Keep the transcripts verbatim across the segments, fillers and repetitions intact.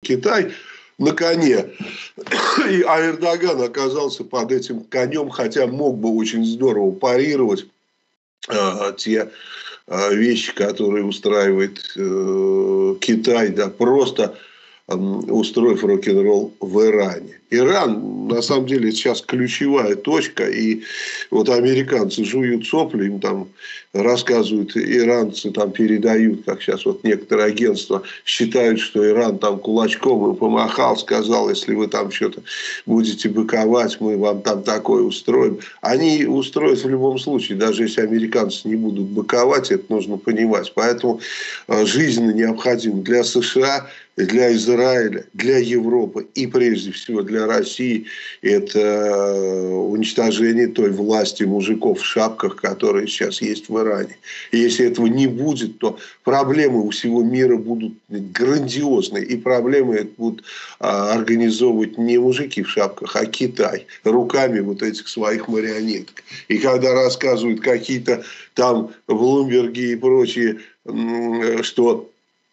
Китай на коне, и, а Эрдоган оказался под этим конем, хотя мог бы очень здорово парировать э, те э, вещи, которые устраивает э, Китай, да, просто э, устроив рок-н-ролл в Иране. Иран, на самом деле, сейчас ключевая точка, и вот американцы жуют сопли, им там рассказывают, иранцы там передают, как сейчас вот некоторые агентства считают, что Иран там кулачком им помахал, сказал, если вы там что-то будете быковать, мы вам там такое устроим. Они устроят в любом случае, даже если американцы не будут быковать, это нужно понимать. Поэтому жизненно необходимо для США, для Израиля, для Европы и прежде всего для России это уничтожение той власти мужиков в шапках, которые сейчас есть в Иране. И если этого не будет, то проблемы у всего мира будут грандиозные. И проблемы будут организовывать не мужики в шапках, а Китай руками вот этих своих марионеток. И когда рассказывают какие-то там Блумберги и прочие, что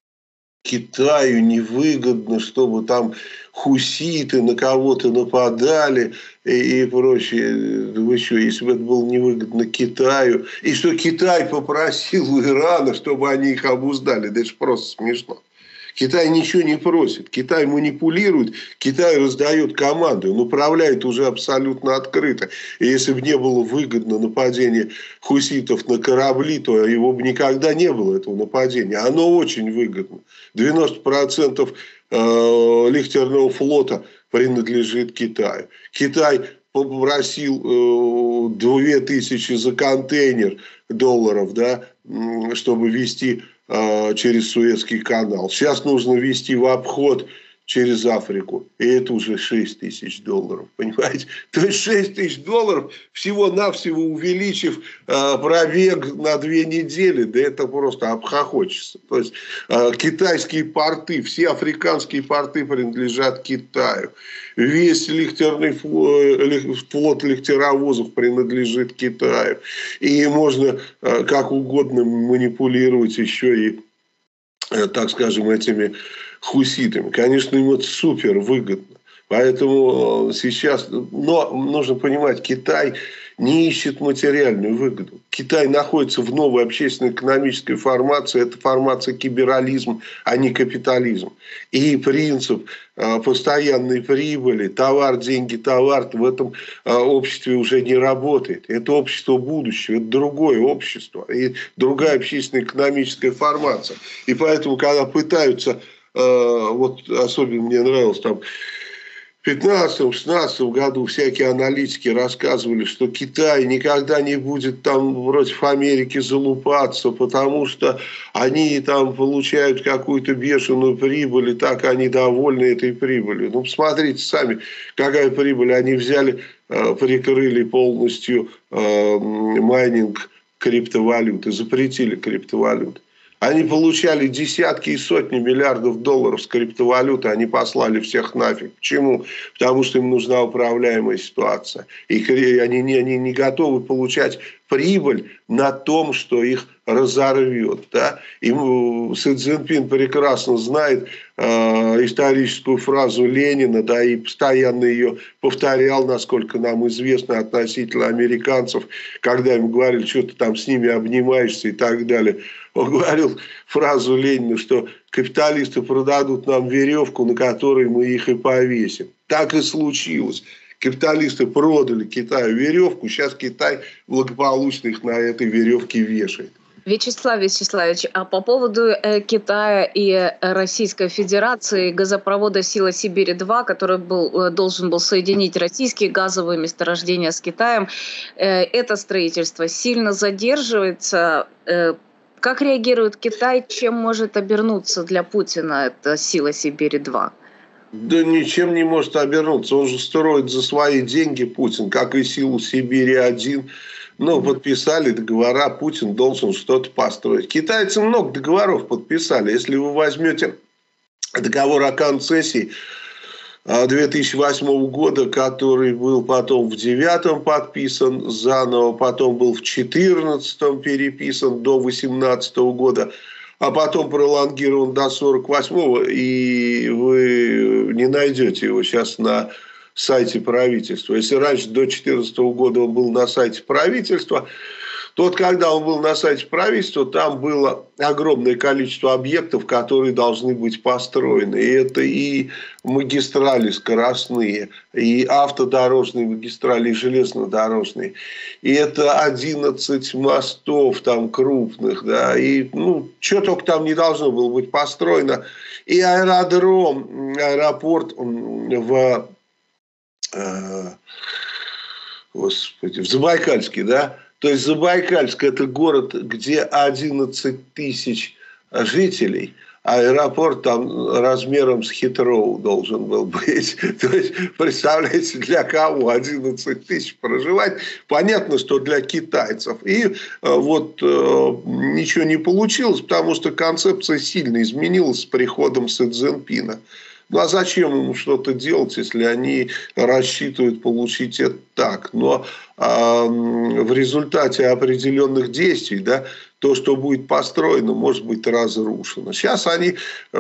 Китаю невыгодно, чтобы там хуситы на кого-то нападали и, и прочее. Вы что, если бы это было невыгодно Китаю, и что Китай попросил у Ирана, чтобы они их обуздали, да это же просто смешно. Китай ничего не просит, Китай манипулирует, Китай раздает команды, он управляет уже абсолютно открыто. И если бы не было выгодно нападение хуситов на корабли, то его бы никогда не было, этого нападения. Оно очень выгодно. девяносто процентов лихтерного флота принадлежит Китаю. Китай попросил две тысячи за контейнер долларов, да, чтобы вести через Суэцкий канал. Сейчас нужно вести в обход через Африку. И это уже шесть тысяч долларов. Понимаете? То есть шесть тысяч долларов, всего-навсего увеличив э, пробег на две недели. Да это просто обхохочется. То есть э, китайские порты, все африканские порты принадлежат Китаю. Весь лихтерный флот, флот лихтеровозов принадлежит Китаю. И можно э, как угодно манипулировать еще и, э, так скажем, этими хуситами. Конечно, им это супер выгодно. Поэтому сейчас, но нужно понимать, Китай не ищет материальную выгоду. Китай находится в новой общественно-экономической формации. Это формация киберализм, а не капитализм. И принцип постоянной прибыли, товар, деньги, товар в этом обществе уже не работает. Это общество будущего, это другое общество. И другая общественно-экономическая формация. И поэтому, когда пытаются, вот особенно мне нравилось там, в пятнадцатом-шестнадцатом году всякие аналитики рассказывали, что Китай никогда не будет там против Америки залупаться, потому что они там получают какую-то бешеную прибыль, и так они довольны этой прибылью. Ну, посмотрите сами, какая прибыль. Они взяли, прикрыли полностью майнинг криптовалюты, запретили криптовалюты. Они получали десятки и сотни миллиардов долларов с криптовалюты, они послали всех нафиг. Почему? Потому что им нужна управляемая ситуация. И они не, они не готовы получать прибыль на том, что их разорвет. Да? И Си Цзиньпин прекрасно знает э, историческую фразу Ленина, да, и постоянно ее повторял, насколько нам известно, относительно американцев, когда им говорили, что ты там с ними обнимаешься и так далее. Он говорил фразу Ленина, что капиталисты продадут нам веревку, на которой мы их и повесим. Так и случилось. Капиталисты продали Китаю веревку, сейчас Китай благополучно их на этой веревке вешает. Вячеслав Вячеславович, а по поводу э, Китая и Российской Федерации, газопровода «Сила Сибири-два», который был, э, должен был соединить российские газовые месторождения с Китаем, э, это строительство сильно задерживается. Э, как реагирует Китай? Чем может обернуться для Путина эта «Сила Сибири-два»? Да ничем не может обернуться. Он же строит за свои деньги, Путин, как и «Силу Сибири-один». Ну, подписали договора, Путин должен что-то построить. Китайцы много договоров подписали. Если вы возьмете договор о концессии две тысячи восьмого года, который был потом в девятом подписан заново, потом был в четырнадцатом переписан до восемнадцатого года, а потом пролонгирован до сорок восьмого, и вы не найдете его сейчас на сайте правительства. Если раньше, до две тысячи четырнадцатого года, он был на сайте правительства, то вот когда он был на сайте правительства, там было огромное количество объектов, которые должны быть построены. И это и магистрали скоростные, и автодорожные магистрали, и железнодорожные. И это одиннадцать мостов там крупных, да, и ну, что только там не должно было быть построено. И аэродром, аэропорт в, э, господи, в Забайкальске, да. То есть Забайкальск – это город, где одиннадцать тысяч жителей, а аэропорт там размером с Хитроу должен был быть. То есть, представляете, для кого одиннадцать тысяч проживать? Понятно, что для китайцев. И вот ничего не получилось, потому что концепция сильно изменилась с приходом Си Цзиньпина. Ну, а зачем ему что-то делать, если они рассчитывают получить это так? Но э, в результате определенных действий, да, то, что будет построено, может быть разрушено. Сейчас они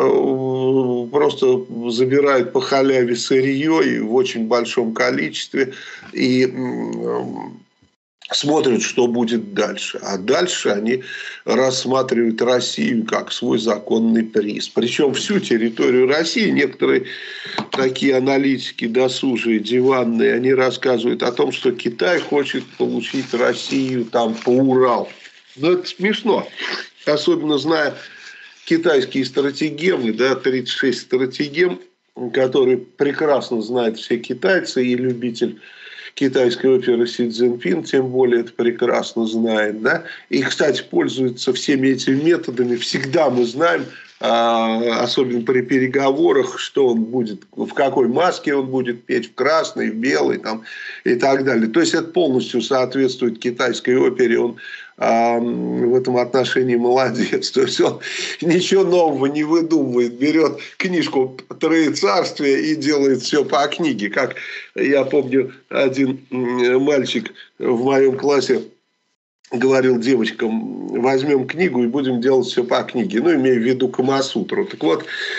э, просто забирают по халяве сырье и в очень большом количестве и э, смотрят, что будет дальше. А дальше они рассматривают Россию как свой законный приз. Причем всю территорию России. Некоторые такие аналитики досужие, диванные, они рассказывают о том, что Китай хочет получить Россию там по Урал. Но это смешно. Особенно зная китайские стратегемы, да, тридцать шесть стратегем, которые прекрасно знают все китайцы, и любитель китайской оперы Си Цзиньпин, тем более это прекрасно знает. Да? И, кстати, пользуется всеми этими методами. Всегда мы знаем, особенно при переговорах, что он будет, в какой маске он будет петь, в красной, в белой там, и так далее. То есть это полностью соответствует китайской опере. Он в этом отношении молодец. То есть он ничего нового не выдумывает. Берет книжку «Троецарствие» и делает все по книге. Как я помню, один мальчик в моем классе говорил девочкам: возьмем книгу и будем делать все по книге. Ну, имея в виду Камасутру. Так вот,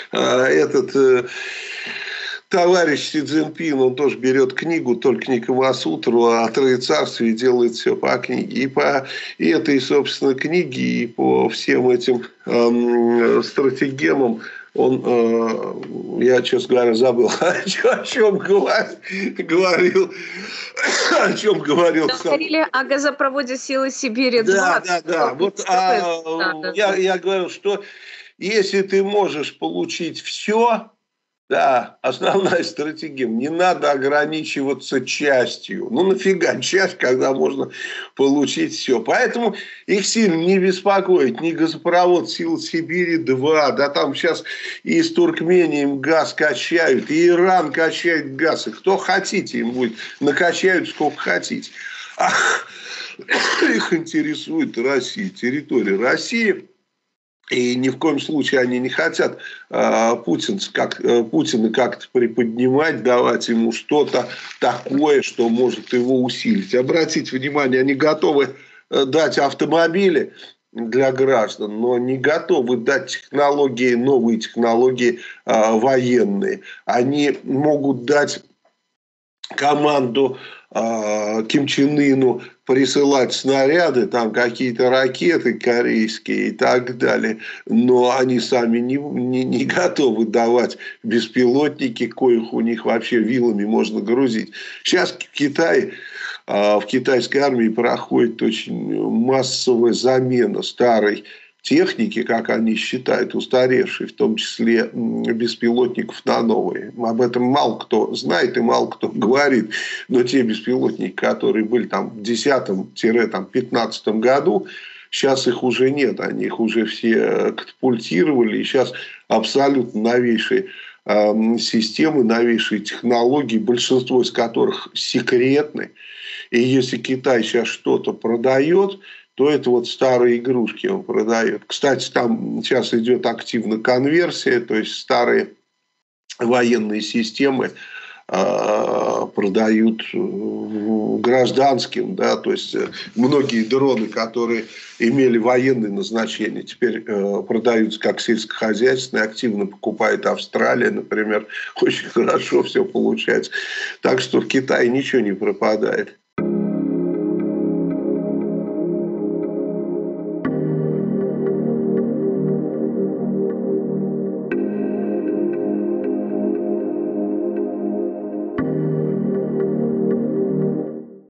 этот товарищ Си Цзиньпин, он тоже берет книгу, только не Камасутру, а Троецарствие, и делает все по книге. И по и этой, собственно, книге, и по всем этим эм, стратегемам он, э, я, честно говоря, забыл, о чем, о чем говорил, о чем говорил. Говорили о газопроводе «Силы Сибири-два». Да, да, да. Вот, а, да, я, да. я говорю, что если ты можешь получить все, да, основная стратегия, не надо ограничиваться частью. Ну, нафига часть, когда можно получить все. Поэтому их сильно не беспокоит ни газопровод «Силы Сибири-два», да, там сейчас и из Туркмении им газ качают, и Иран качает газ, и кто хотите им будет, накачают сколько хотите. А их интересует Россия, территория России. И ни в коем случае они не хотят э, Путин, как, э, Путина как-то приподнимать, давать ему что-то такое, что может его усилить. Обратите внимание, они готовы дать автомобили для граждан, но не готовы дать технологии, новые технологии э, военные. Они могут дать команду э, Ким Чен Ыну присылать снаряды, там какие-то ракеты корейские и так далее, но они сами не, не, не готовы давать беспилотники, коих у них вообще вилами можно грузить. Сейчас в Китае, в китайской армии проходит очень массовая замена старой техники, как они считают, устаревшей, в том числе беспилотников, на новые. Об этом мало кто знает и мало кто говорит. Но те беспилотники, которые были там в десятом-пятнадцатом году, сейчас их уже нет. Они их уже все катапультировали. И сейчас абсолютно новейшие э, системы, новейшие технологии, большинство из которых секретны. И если Китай сейчас что-то продает, то это вот старые игрушки он продает. Кстати, там сейчас идет активно конверсия, то есть старые военные системы продают гражданским, да, то есть многие дроны, которые имели военное назначение, теперь продаются как сельскохозяйственные, активно покупает Австралия, например, очень хорошо все получается. Так что в Китае ничего не пропадает.